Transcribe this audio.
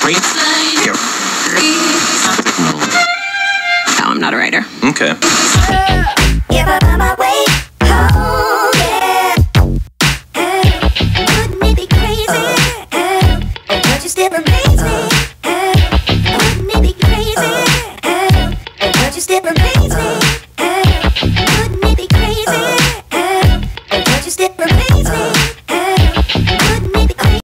No, I'm not a writer. Okay. Wouldn't it be crazy? But you still amaze me.